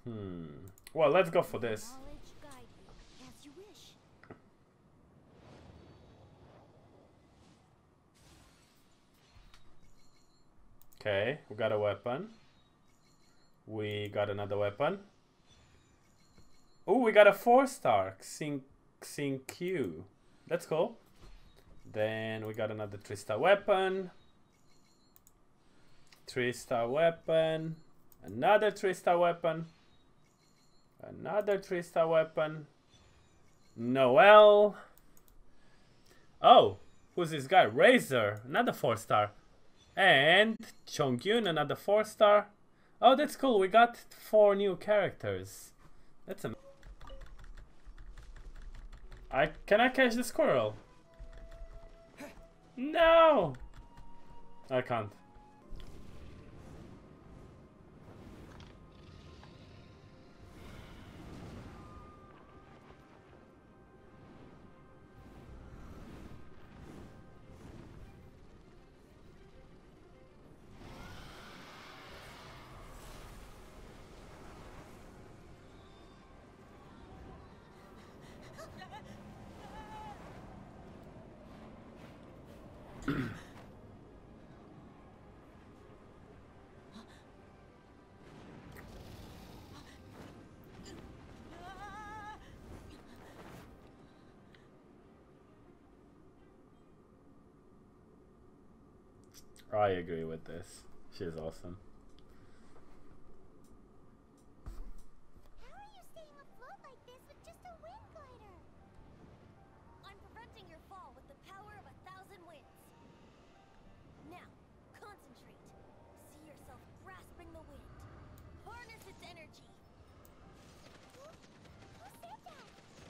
Well, let's go for this. Okay, we got a weapon. We got another weapon. Oh, we got a 4-star Xing Q. That's cool. Then we got another 3-star weapon. 3-star weapon. Another 3-star weapon. Another 3-star weapon. Noel. Oh, who's this guy? Razor. Another 4-star. And Chongyun, another 4-star. Oh, that's cool. We got 4 new characters. That's amazing. Can I catch the squirrel? No! I can't. I agree with this. She's awesome. How are you staying afloat like this with just a wind glider? I'm preventing your fall with the power of 1,000 winds. Now, concentrate. See yourself grasping the wind. Harness its energy. Who said that?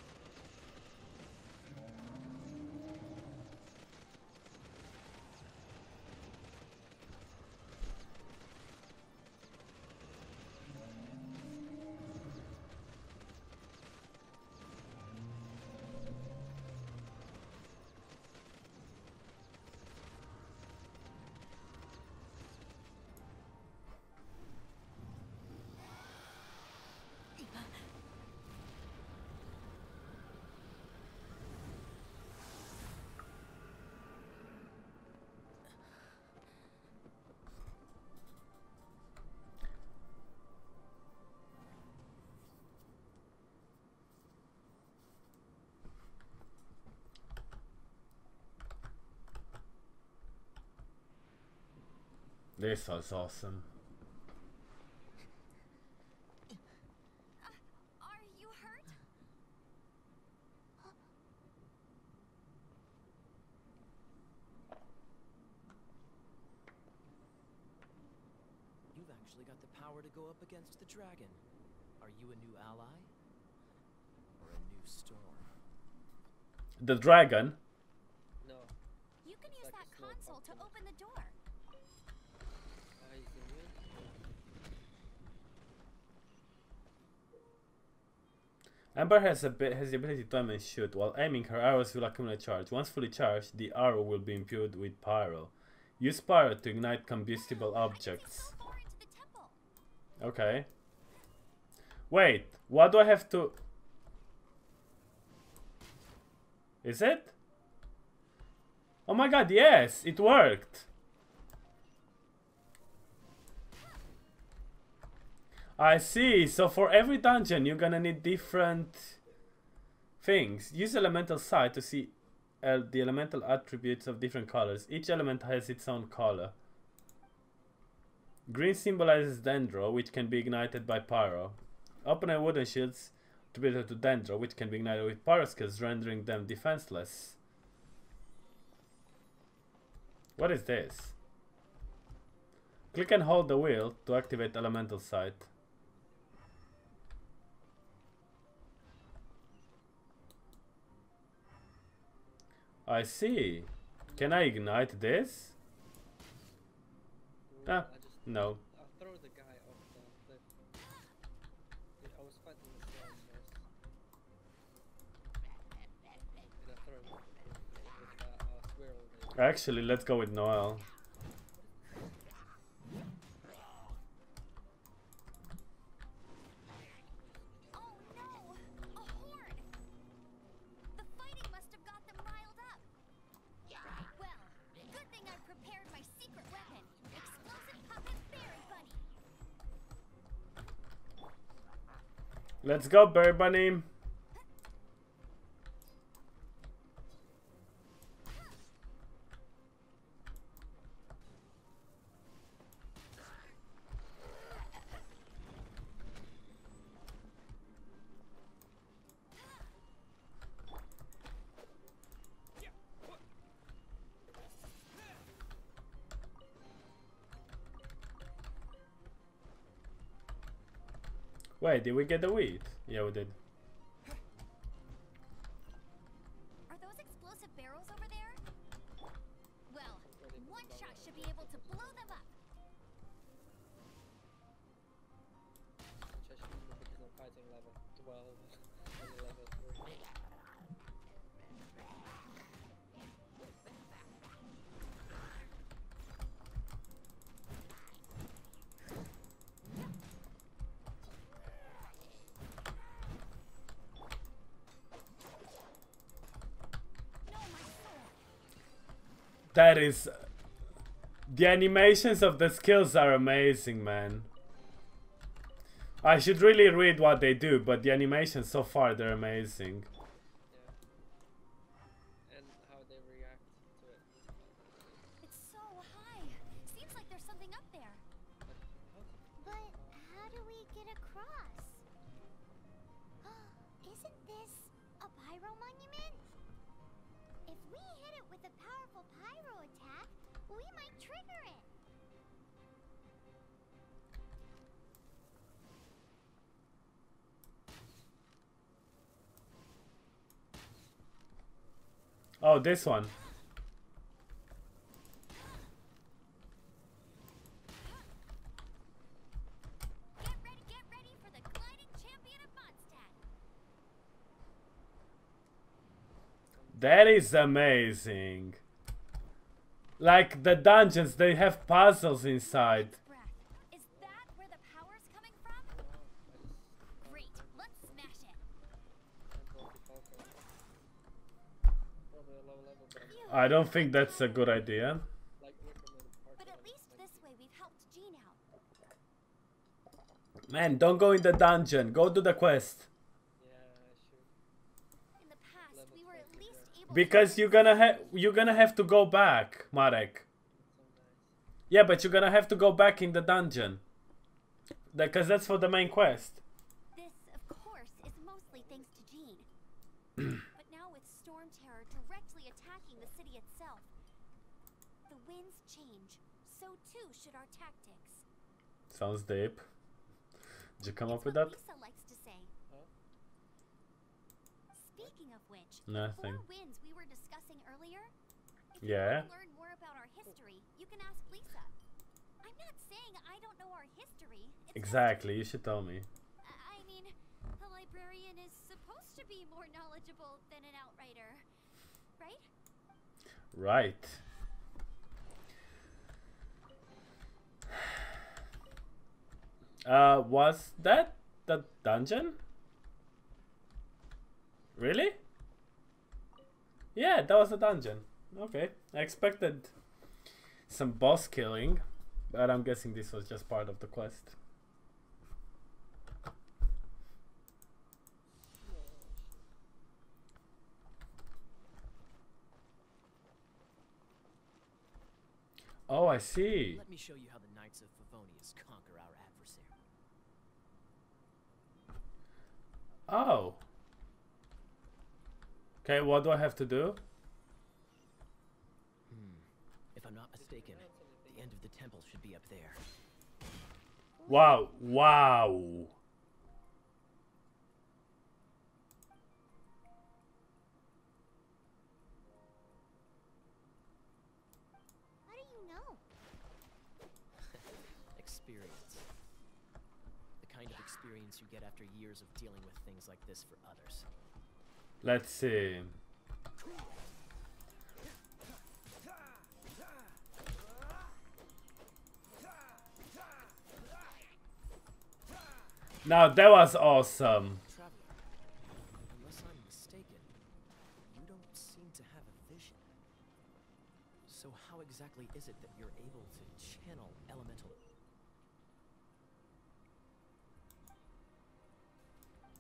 This was awesome. Are you hurt? You've actually got the power to go up against the dragon. Are you a new ally? Or a new storm? The dragon? No. You can use Like that a small console to pumpkin. open the door. You can win. Amber has the ability to aim and shoot. While aiming, her arrows will accumulate charge. Once fully charged, the arrow will be imbued with pyro. Use pyro to ignite combustible objects. So far into the temple. Okay. Wait, what do I have to... Is it? Oh my god, yes, it worked. I see, so for every dungeon you're gonna need different things. Use elemental sight to see the elemental attributes of different colors. Each element has its own color. Green symbolizes Dendro, which can be ignited by pyro. Open and wooden shields attributed to Dendro, which can be ignited with pyro skills, rendering them defenseless. What is this? Click and hold the wheel to activate elemental sight. I see. Can I ignite this? Ah, no. I'll throw the guy off the cliff. Yeah, I was fighting the storm first. Did I throw him off the cliff with that squirrel there? Actually, let's go with Noel. Let's go, Bird Bunny. Wait, did we get the wheat? Yeah, we did. Are those explosive barrels over there? Well, one shot should be able to blow them up. Which I should do because I'm fighting level 12 and level 3. No, my soul. That is... The animations of the skills are amazing, man. I should really read what they do, but the animations so far, they're amazing. Yeah. And how they react to it. It's so high. Seems like there's something up there. But how do we get across? Isn't this a pyro monument? If we hit it with a powerful pyro attack, we might trigger it. Oh, this one. Get ready for the gliding champion of Mondstadt. That is amazing. Like the dungeons, they have puzzles inside. Breath. Is that where the power's coming from? Great. Let's smash it. Probably a low level, but Phew. I don't think that's a good idea. like recommended part. But at least this way we've helped Jean out. Man, don't go in the dungeon. Go do the quest. Yeah, I should. In the past, Level we were at 20 least there. able Because to you're gonna have to go back, Marek. So nice. Yeah, but you're gonna have to go back in the dungeon. Because that's for the main quest. This, of course, is mostly thanks to Jean. But now with Storm Terror directly attacking the city itself, the winds change. So too should our tactics. Sounds deep. Did you come It's up with what that? Lisa likes to say. Huh? Speaking of which, Nothing. the 4 winds we were discussing earlier. If Yeah. you want to learn more about our history, you can ask Lisa. I'm not saying I don't know our history. It's just- Exactly, you should tell me. I mean, a librarian is supposed to be more knowledgeable than an outrider, right? Right. Was that the dungeon? Really? Yeah, that was a dungeon. Okay. I expected some boss killing, but I'm guessing this was just part of the quest. Oh, I see. Let me show you how the Knights of Favonius conquer our adversary. Oh. Okay, what do I have to do? If I'm not mistaken, the end of the temple should be up there. Wow, wow. How do you know? Experience. The kind of experience you get after years of dealing with things like this for others. Let's see. Now that was awesome. Traveler, unless I'm mistaken, you don't seem to have a vision. So how exactly is it that you're able to channel elemental?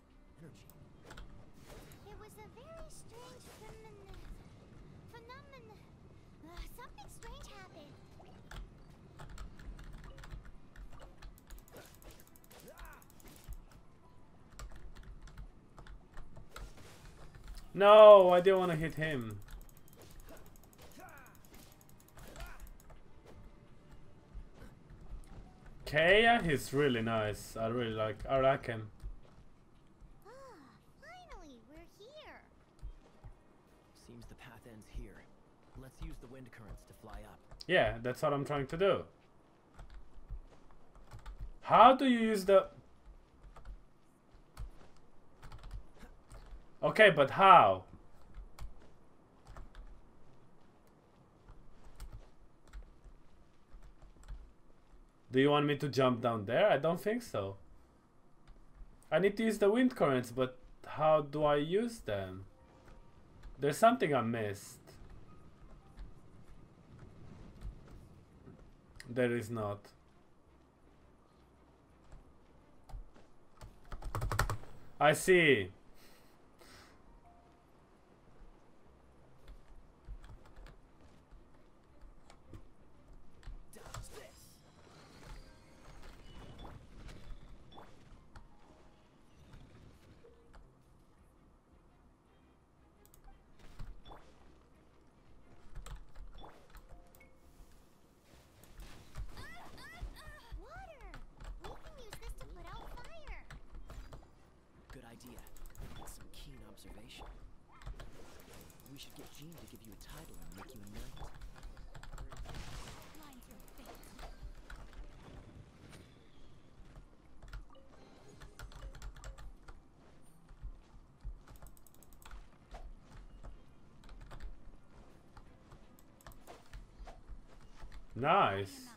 No, I didn't want to hit him. Kaya, he's really nice. I like him. Ah, finally, we're here. Seems the path ends here. Let's use the wind currents to fly up. Yeah, that's what I'm trying to do. How do you use the... Okay, but how? Do you want me to jump down there? I don't think so. I need to use the wind currents, but how do I use them? There's something I missed. There is not. I see. Dodge this. Water! We can use this to put out fire. Good idea. Some keen observation. We should get Jean to give you a title and make you a knight. Mine's your fate. Nice.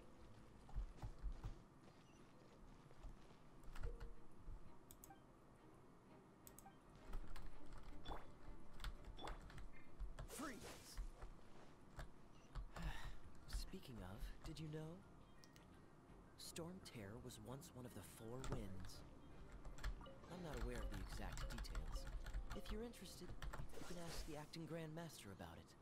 Freeze! Speaking of, did you know? Storm Terror was once one of the Four Winds. I'm not aware of the exact details. If you're interested, you can ask the acting Grand Master about it.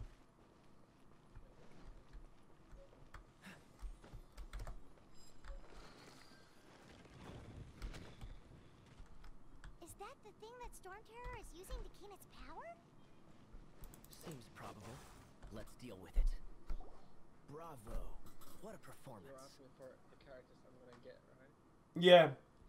Is that the thing that Storm Terror is using to gain its power? Seems probable. Let's deal with it. Bravo! What a You're performance. asking for the characters I'm gonna get, right? Yeah.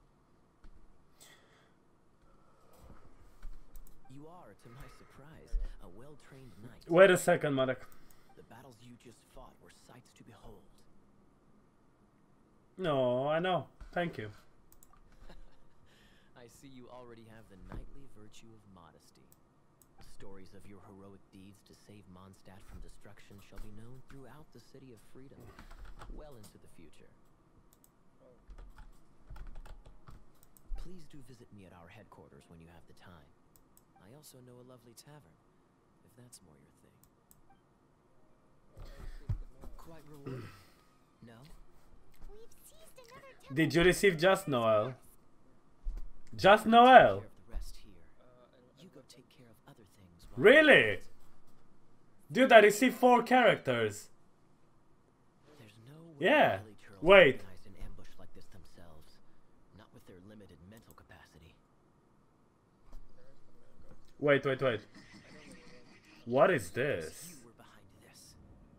You are, to my surprise, a well-trained knight. Wait a second, Marek. The battles you just fought were sights to behold. No, I know. Thank you. I see you already have the knightly virtue of modesty. Stories of your heroic deeds to save Mondstadt from destruction shall be known throughout the City of Freedom, well into the future. Oh, Please do visit me at our headquarters when you have the time. I also know a lovely tavern, if that's more your thing. Quite rewarding. No? We've seized another temple. Did you receive Just Noel? Just Take Noel? care of the rest here. and You go take care of other things. while Really? Dude, I received 4 characters. There's no way Yeah. Village Hurls Wait. organized an ambush like this themselves, not with their limited mental capacity. Wait. What is this? You were behind this.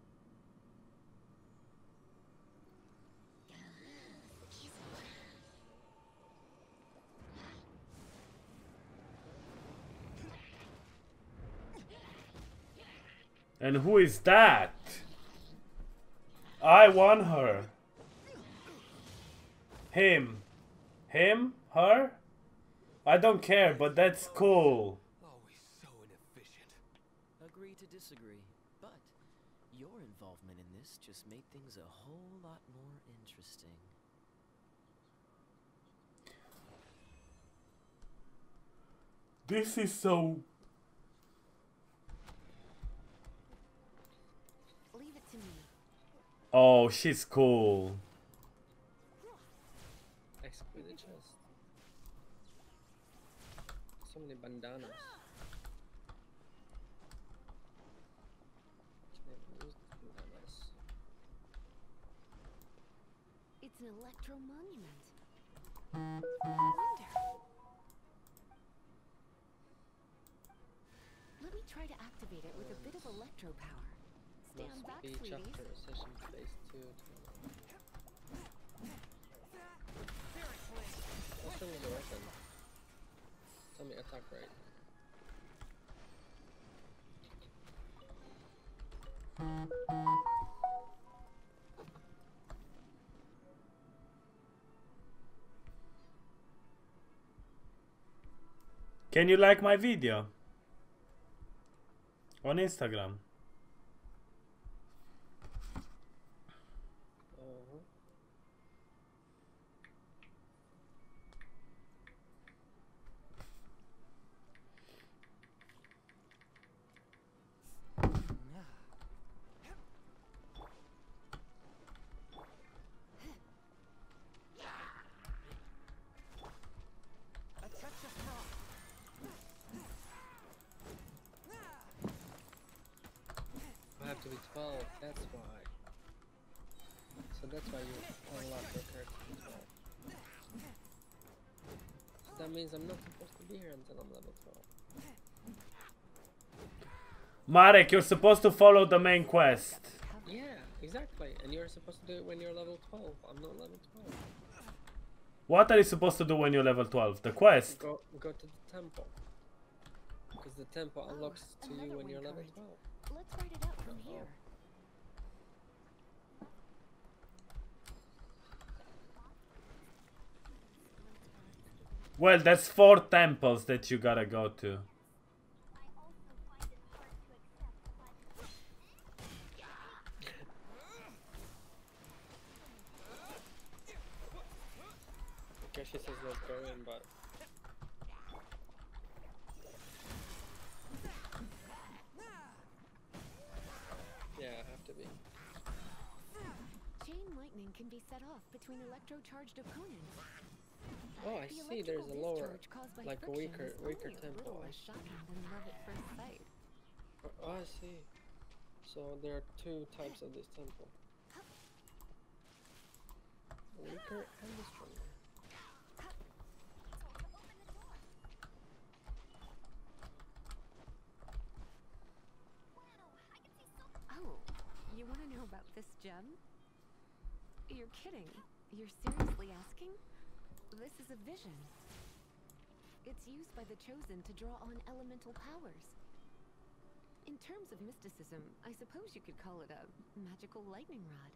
And who is that? I won her. Him. Him? Her? I don't care, but that's cool. Always so inefficient. Agree to disagree, but your involvement in this just made things a whole lot more interesting. This is so... Leave it to me. Oh, she's cool. exquisite chest. So many bandanas. Can I use the bandanas? It's an electro monument. I wonder. activate it with a bit of electro power. Stand Must back, be sweeties. chapter session phase 2. What's wrong with the weapon? Tell me attack rate. Can you like my video on Instagram? I have to be 12, that's why. So that's why you unlock your character to 12. So that means I'm not supposed to be here until I'm level 12. Marek, you're supposed to follow the main quest. Yeah, exactly. And you're supposed to do it when you're level 12. I'm not level 12. What are you supposed to do when you're level 12? The quest? Go to the temple. Because the temple unlocks to you when you're level 12. Let's write it out from here. Well, that's 4 temples that you gotta go to. Okay, she says let's go in, but yeah, I have to be. Chain lightning can be set off between electro-charged opponents. Oh, I The see. There's a electrical lower, discharge caused by like a friction weaker is only a tempo. little less shocking than love at first sight. Oh, I see. So there are 2 types of this temple. Weaker and the stronger. Oh, you want to know about this gem? You're kidding. You're seriously asking? This is a vision. It's used by the Chosen to draw on elemental powers. In terms of mysticism, I suppose you could call it a magical lightning rod.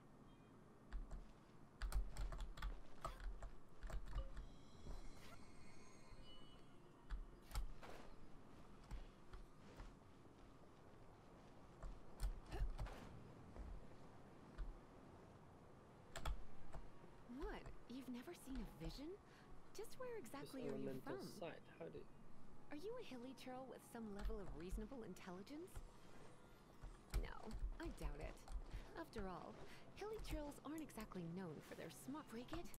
What? You've never seen a vision? Just where exactly This are you elemental from? sight. How do? Are you a hilly churl with some level of reasonable intelligence? No, I doubt it. After all, hilly churls aren't exactly known for their smart. Break it?